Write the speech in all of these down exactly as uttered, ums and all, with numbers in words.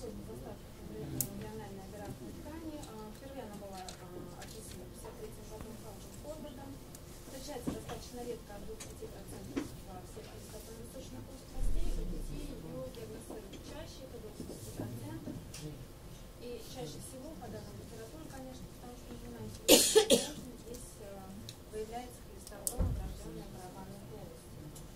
происходит заставка региональной оперативной ткани. Впервые она была описана в пятьдесят третьем году Халком Форвардом. Встречается достаточно редко, от двух до пяти процентов всех хлестосно-восточных плоскостей. У детей ее диагностируют чаще, это до десяти процентов. И чаще всего, по данным литературы, конечно, потому что мы занимаемся здесь выявляется хлестостома, врожденная барабанная полость.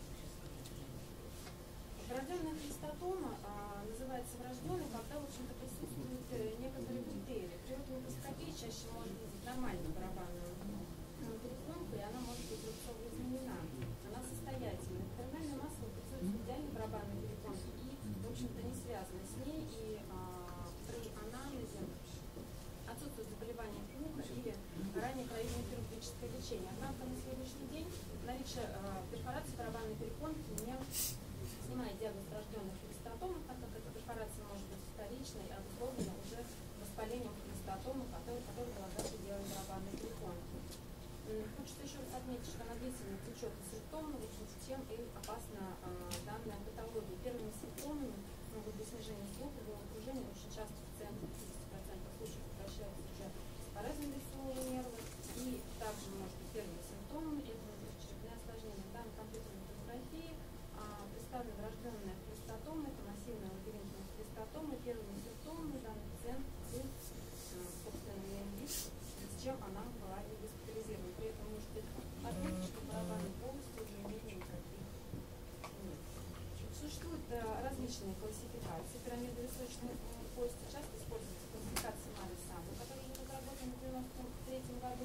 Врожденная хлестостома а, называется врожденной, когда, в общем-то, присутствуют некоторые критерии. При отомоскопии чаще может быть нормальная барабанная перепонка, и она может быть рубцово изменена. Она состоятельная. Корональная масса образуется в идеальной барабанной перепонке и, в общем-то, не связана с ней. И а, при анализе отсутствует заболевание пуха или ранее проведено хирургическое лечение. Однако на сегодняшний день наличие а, перфорации барабанной перепонки не снимает диагноз врожденных хлестостома, так как эта перфорация может быть вторичной, а обусловлена уже воспалением хлестостома, который, который полагает делать барабанной перепонки. Хочется еще раз отметить, что она длительно течет и симптомно, в общем, чем и опасна а, данная патология. Первыми симптомами могут быть снижение слуха, головокружение. Очень часто пациенты в пятидесяти процентах случаев обращаются уже с паразом лицевого нерва. И также может быть первыми симптомами это черепные осложнения. В данной компьютерной томографии а, представлена врожденная хлестостома, это массивная лабиринтная хлестостома. Первыми симптомами данный пациент был собственно менингит, с чем она была и госпитализирована. При этом может быть отметить, что барабанной полости уже менее никаких нет. Существуют а, различные классификации. Пирамида височной кости часто используется классификация Мари-Сабо, которая была разработана в девяносто третьем году.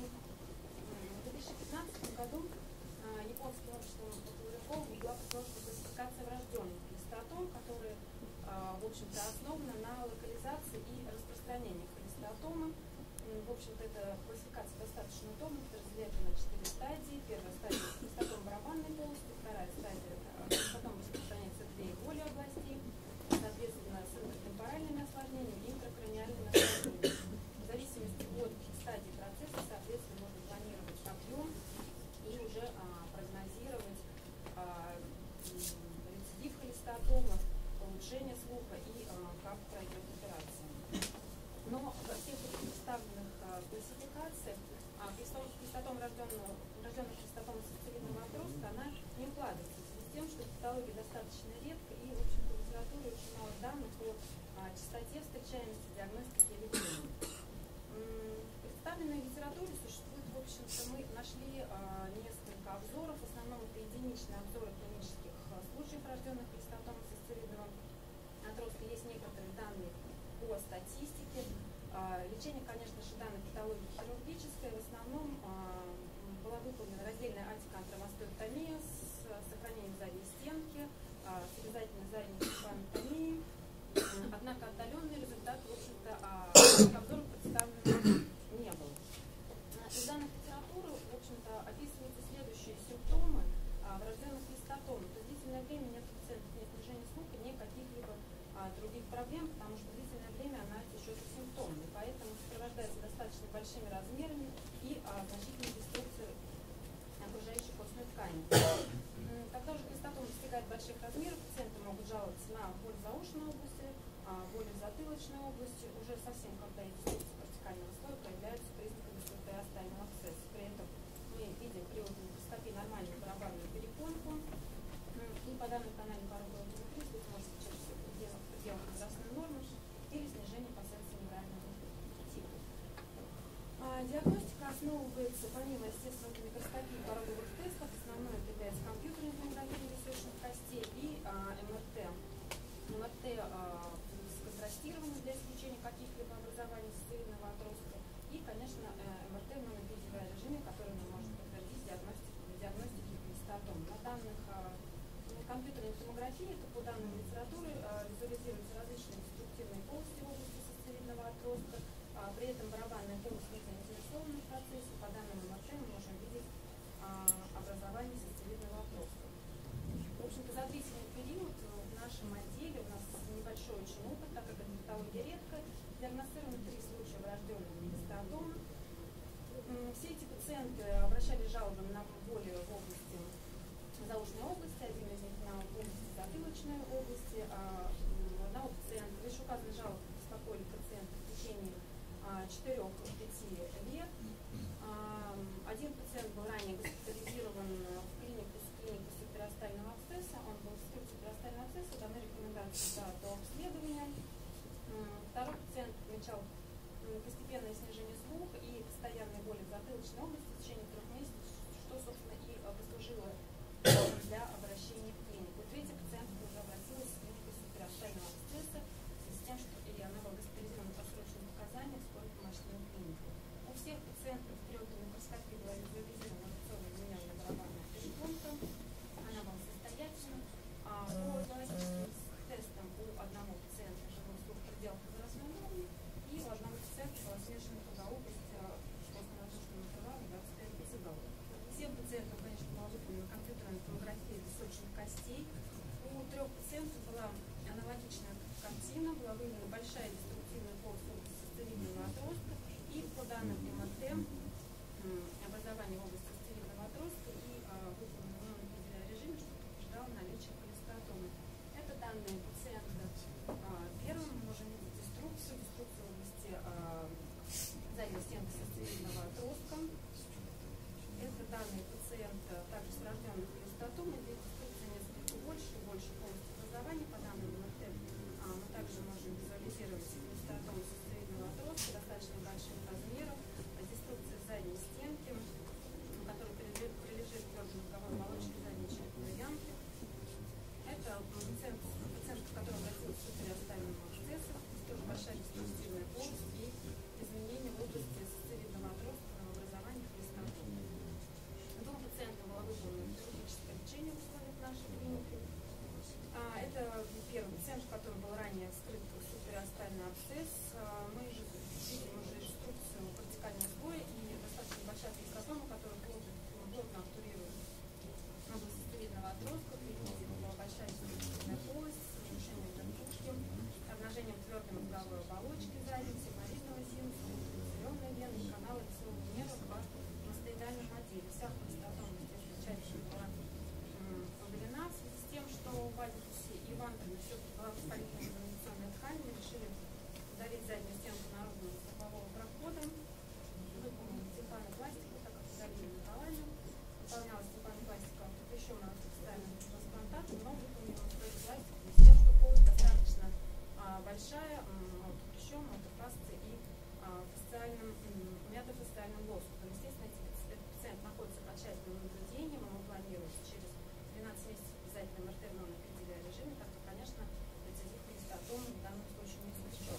В две тысячи пятнадцатом году а, японским обществом патологов была предложена классификация врожденных хлестостом, которая, а, в общем-то, основана на локализации и распространении хлестостомы. В общем-то, эта классификация достаточно удобна, разделяется на четыре стадии. Первая стадия – хлестостом барабанной полости, вторая стадия – хлестостом распространяется в две и более областей, соответственно, с интертемпоральными осложнениями и интракраниальными осложнениями. В зависимости от стадии процесса, соответственно, можно планировать объем и уже а, прогнозировать а, рецидив хлестостомы, улучшение слуха и а, как пройдет операция. Но во всех этих представленных а, классификациях а, хлестостом рожденного, рожденных хлестостом сосцевидного отростка, она не укладывается в связи с тем, что патология достаточно редко и, в общем-то, в литературе очень мало данных о а, частоте встречаемости диагностики и лечения. В представленной литературе существует, в общем-то, мы нашли а, несколько обзоров, в основном это единичные обзоры клинических а, случаев рожденных хлестостом сосцевидного отростка. Есть некоторые данные по статистике. Лечение, конечно же, данной патологии хирургическое. В основном была выполнена раздельная антиконтрамастектомия с сохранением задней стенки, с обязательной задней стенкомией. Однако отдаленный результат, в общем-то, обзоров представлено не было. Из данных литературы, в общем-то, описываются следующие симптомы врожденных хлестостом. То есть длительное время нет пациентов, нет снижения слуха, нет каких-либо других проблем, потому что длительное время она течет и симптомной, поэтому сопровождается достаточно большими размерами и а, значительной деструкцией окружающей костной ткани. Когда уже хлестостом достигает больших размеров, пациенты могут жаловаться на боль в заушной области, а, боль в затылочной области. Уже совсем, когда есть деструкция кортикального слоя, проявляются признаками субпериостального абсцесса. При этом мы видим при отомоскопии нормальную барабанную перепонку. И по данной канале пороговой томографии здесь может быть чаще всего в пределах возрастной нормы или снижение пассенсо-неврального типа. А, диагностика основывается, помимо естественной микроскопии и пороговых тестов, основной это является компьютерная томография височных костей и а, эм эр тэ. эм эр тэ а, с контрастированием для исключения каких-либо образований сосцевидного отростка и, конечно, эм эр тэ в моновидеовом режиме, который нам может подтвердить диагностику, диагностику хлестостом. На данных а, компьютерной томографии, это по данным литературы, визуализируются различные деструктивные полости в области сосцевидного отростка, при этом барабанная полость не заинтересована в процессе. По данным эм эр тэ мы можем видеть образование сосцевидного отростка. В общем-то, за длительный период в нашем отделе у нас небольшой очень опыт, так как эта патология редкая, диагностировано три случая врожденного хлестостома. Все эти пациенты обращались с жалобами на боли в области заушной области, один из них на области затылочной области. Одного пациента, лишь указанной жалобы четырёх-пяти лет. Один пациент был ранее госпитализирован в клинику с клиникой суперостального абсцесса. Он был вскрыт суперостального абсцесса, даны рекомендации да, до обследования. Второй пациент отмечал постепенное снижение слуха и постоянные боли в затылочной области в течение трех месяцев, что, собственно, и послужило для обращения в клинику. Третий пациент уже обратилась в клинику суперостального абсцесса с тем, что и она была госпитализирована по срочным показаниям в скорой помощную клинику. У всех пациентов в период микроскопии была визуализирована рубцовая гениальная барабанная перепонка. Она была состоятельна. А по диагностическим тестам у одного пациента живой слух в пределах возрастной нормы, и у одного пациента была смешана тугоокость костно-мозжечного интервала двадцать пять децибелов. Всем пациентам, конечно, была выполнена компьютерная томография височных костей. У трех пациентов была аналогичная картина, была выявлена большая деструктивная полость в области стерильного отростка, и по данным эм эр тэ образование в области стерильного отростка и а, выполнено в монопедиальном режиме, что подтверждало наличие холестератомы. Это данные пациента а, первым. Мы можем видеть деструкцию, деструкцию в области а, задней стенки со стерильного отростка. Это данные пациента также с врожденной холестератомой, где деструкция несколько больше и больше полости образования. По данным эм эр тэ а, мы также можем визуализировать холестератому со стерильного отростка достаточно больших размеров, деструкция задней стенки, которая прилежит к твердой мозговой оболочке задней черепной ямки. Это пациент, пациент, который обратился к суперостальному абсцессу, тоже большая деструктивная полость и изменения в области сосцевидного отростка на образование холестератомы. Двум пациентам было выполнено хирургическое лечение в условиях нашей клиники. А, это первый пациент, который был ранее вскрыт суперостальный абсцесс. А, мы же видим уже инструкцию кортикального слоя и достаточно большая холестератома, которая плотно, плотно обтурирует область сосцевидного отростка. Видите, была большая деструктивная полость с разрушением верхушки, обнажением твердой мозговой оболочки задней, сигмовидного синуса, зеленой вены, канала лицевого нерва по мастоидальным отделе. Вся холестератома здесь тщательно была удалена в связи с тем, что в базисусе и в антроне все-таки была воспалительная инвазионная ткань. Мы решили удалить заднюю стенку наружного стопового прохода. Выполнили степанопластику, так как удалили локально. Выполнялась степанопластика автоприщемного ортофистального трансплантата, но выполнила пластику с тем, что полость достаточно а, большая, автоприщемная, автофасция и а, фасциальным, метафасциальным лоскутом. Естественно, этот пациент находится под тщательным наблюдением, ему планируется через двенадцать месяцев обязательно эм эр тэ в монопедиальном режиме, так как, конечно, рецидив холестератомы в данном случае не исключен.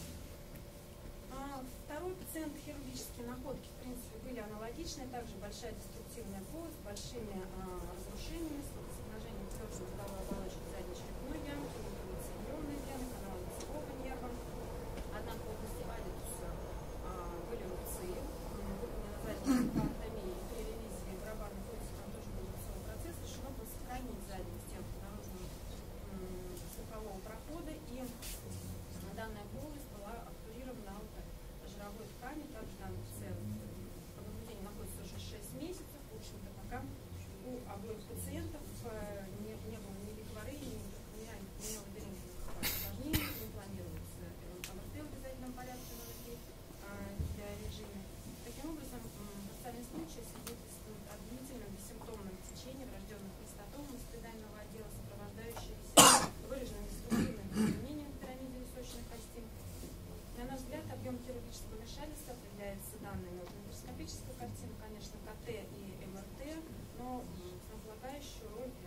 А, второй пациент, хирургические находки, в принципе, были аналогичные, также большая деструктивная полость, с большими а, разрушениями, с обнажением твердой мозговой оболочки задней черепной ямки, лицевидной вены, канала лицевого нерва. Однако в области алитуса а, были рубцы, выполнена задняя анатомия и при ревизии барабанной полости там тоже был рубцовый процесс, решено было сохранить заднюю стенку наружного слухового прохода, и данная полость была обтурирована жировой ткани. Также данный пациент по наблюдению находится уже шесть месяцев. В общем-то, пока у обоих пациентов не, не было ни ликварии, ни неодеринных осложнений, не планируется эм эр тэ в обязательном порядке на ноги для режима. Таким образом, пациентный случай свидетельствует о длительном бессимптомном течении врожденных холестератом мастоидального отдела, сопровождающегося выраженным деструктивным изменением в пирамиде височной кости. На наш взгляд, объем хирургического вмешательства определяется данными от микроскопической картины, конечно, ка тэ и эм эр тэ, но основополагающую роль